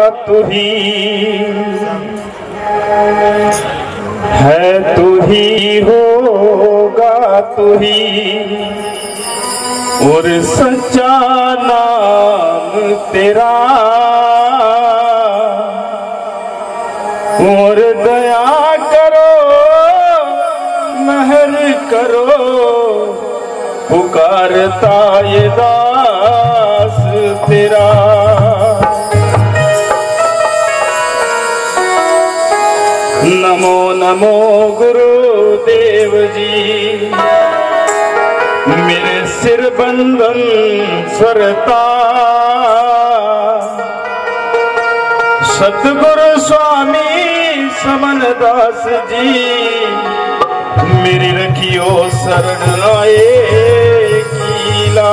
तू ही है, तू ही होगा तू ही, और सच्चा नाम तेरा, और दया करो मेहर करो, पुकारता ये दास तेरा। नमो नमो गुरुदेव जी, मेरे सिर बंधन स्वरता, सतगुरु स्वामी समन दास जी, मेरी रखियो शरण आए कीला।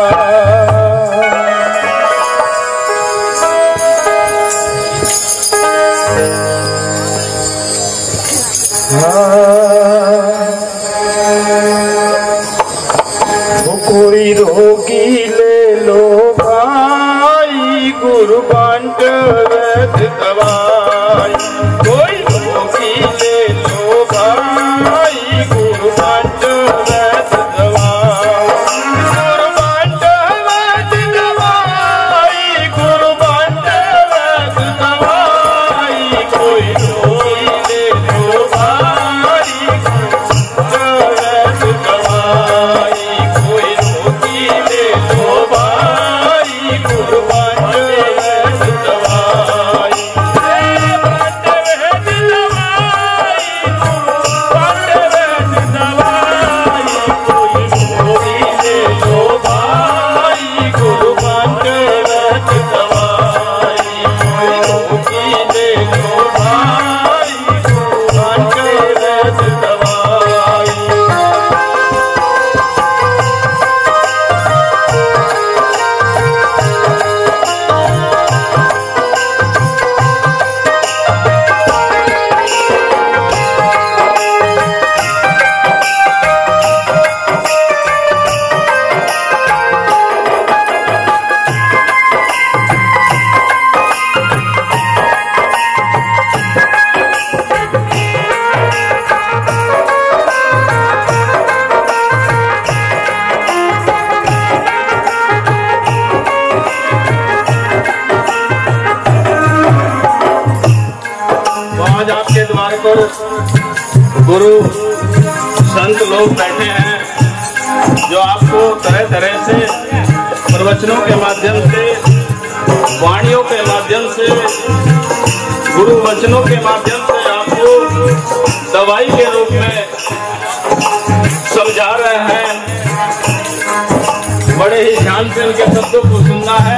कोई रोगी ले लो भाई, गुरु बांट वैद दवाई, कोई रोगी ले लो भाई, गुरु बांट वैद दवाई, गुरु बांट वैद दवाई, गुरु बांट वैद दवाई, कोई रोगी ले लो भाई, वैद दवाई, कोई रोगी ले लो भाई, गुरु बांट वैद दवाई, बांट वैद दवाई, बांट वैद दवाई, कोई रोगी ले लो भाई, गुरु बांट वैद दवाई, कोई रोगी ले लो भाई, गुरु बांट वैद दवाई। आज आपके द्वार पर गुरु संत लोग बैठे हैं, जो आपको तरह तरह से प्रवचनों के माध्यम से, वाणियों के माध्यम से, गुरु वचनों के माध्यम से आपको दवाई के रूप में समझा रहे हैं। बड़े ही ध्यान से उनके शब्दों को सुनना है।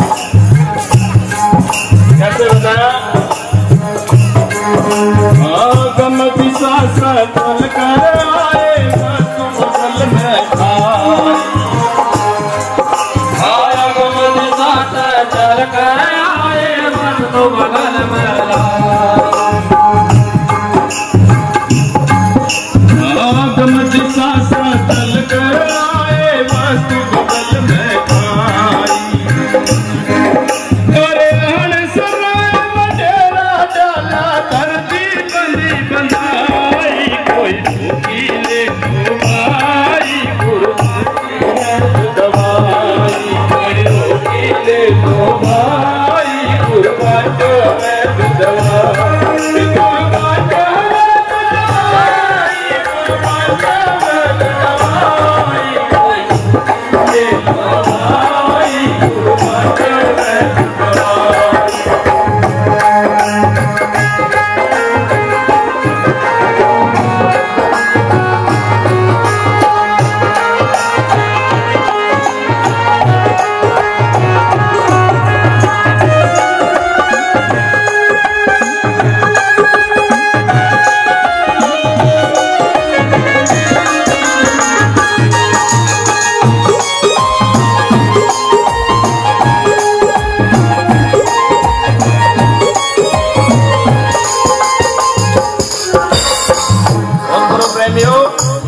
कैसे बताया? आगम दिशा सकल कर आए वस्तु बगल में खाए, आगम दिशा सकल कर आए वस्तु बगल में लाए, आगम दिशा सकल कर आए वस्तु बगल में खाए, करे रहन समय बटेरा डाला करती बंदी बंधाई, कोई भूखी ले भाई, गुरु बांट दवाई, कोई भूखी ले भाई, गुरु बांट दवाई, गुरु बांट दवाई, गुरु बांट दवाई, कोई ले भाई, गुरु बांट दवाई।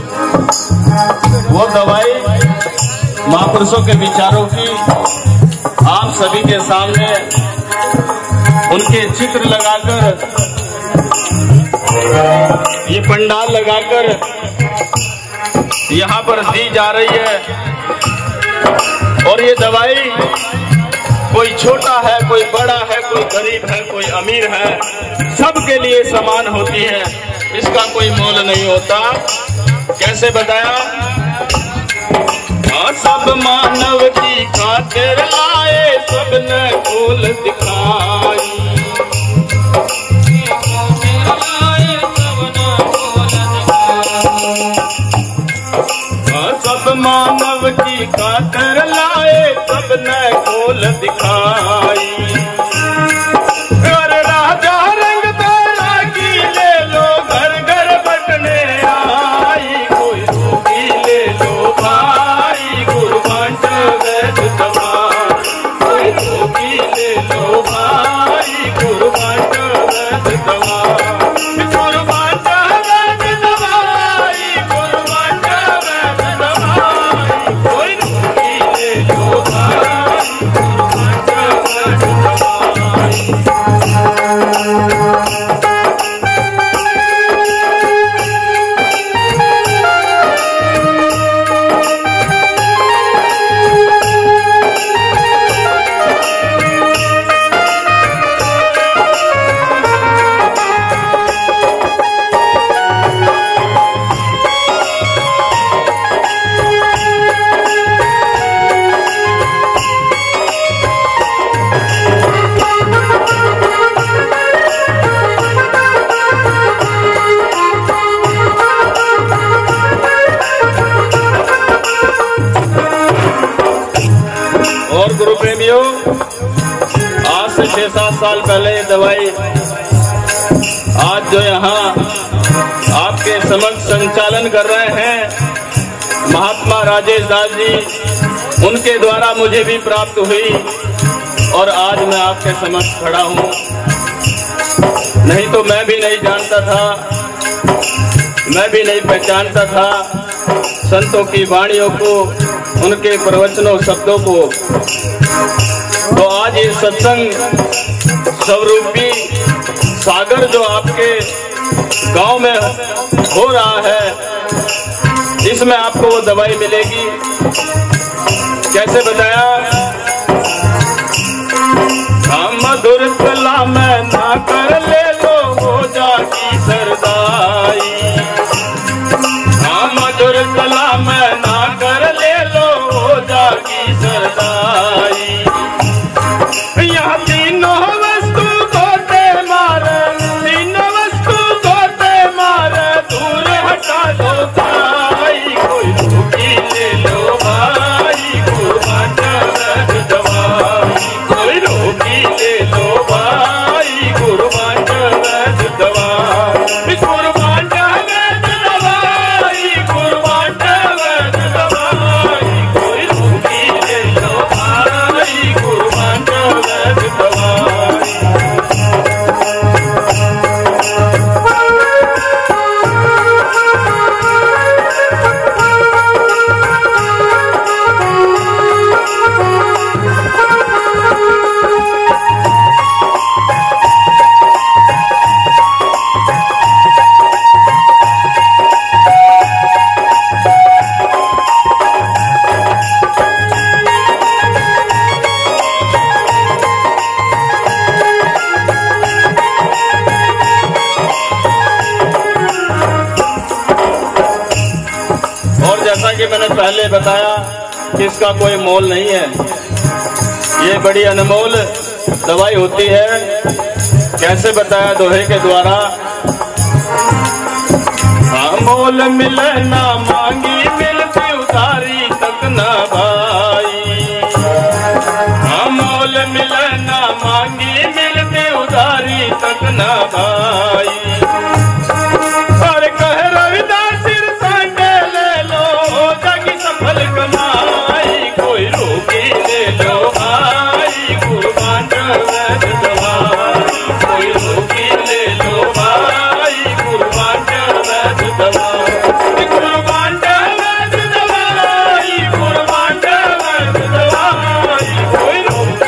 वो दवाई महापुरुषों के विचारों की आप सभी के सामने उनके चित्र लगाकर, ये पंडाल लगाकर यहाँ पर दी जा रही है। और ये दवाई कोई छोटा है, कोई बड़ा है, कोई गरीब है, कोई अमीर है, सबके लिए समान होती है। इसका कोई मोल नहीं होता। कैसे बताया? सब मानव की खातिर लाए, सबने खोल दिखाई। सब मानव की खातिर लाए, सबने खोल दिखाई। घर राजा रंग तारा की ले लो, घर घर बटने आई। कोई रोगी ले लो भाई, गुरु बांट वैद दवाई। कोई रोगी ले लो भाई, गुरु बांट वैद दवाई। गुरु बांट वैद दवाई, गुरु बांट वैद दवाई। कोई रोगी ले लो भाई, गुरु बांट वैद दवाई। और गुरु प्रेमियों, आज से 6-7 साल पहले ये दवाई आज जो यहाँ आपके समक्ष संचालन कर रहे हैं महात्मा राजेश दास जी, उनके द्वारा मुझे भी प्राप्त हुई और आज मैं आपके समक्ष खड़ा हूँ। नहीं तो मैं भी नहीं जानता था, मैं भी नहीं पहचानता था संतों की वाणियों को, उनके प्रवचनों शब्दों को। तो आज ये सत्संग स्वरूपी सागर जो आपके गांव में हो रहा है, इसमें आपको वो दवाई मिलेगी। कैसे बताया? मधुर कला में ना कर ले लो, हो जागी सरदाई। मधुर कला में ना कर ले लो, हो जागी सरदाई। यहाँ तीनों वस्तु धोते मारे, तीनों वस्तु धोते मारे, दूर हटा दो भाई। कोई रोगी ले लो भाई, गुरु बांट वैद दवाई। कोई रोगी ले लो भाई, गुरु बांट वैद दवाई। गुरु बांट वैद दवाई, गुरु बांट वैद दवाई। कोई रोगी ले लो भाई, गुरु बांट वैद दवाई। और जैसा कि मैंने पहले बताया कि इसका कोई मोल नहीं है, ये बड़ी अनमोल दवाई होती है। कैसे बताया? दोहे के द्वारा। मोल मिले ना मांगी, मिलती उधारी तक ना भाई। मोल मिले ना मांगी, मिलती उधारी तक ना भाई। और कह रविदास सिर सांगे ले लो, जागी सफल कमाई। कोई रोगी ले लो भाई, गुरु बांट वैद दवाई। कोई रोगी ले लो भाई, गुरु बांट वैद दवाई। गुरु बांट वैद दवाई, गुरु बांट वैद दवाई। कोई रोगी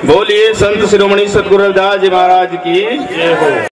बोलिए संत शिरोमणि सतगुरु रविदास जी महाराज की जय हो।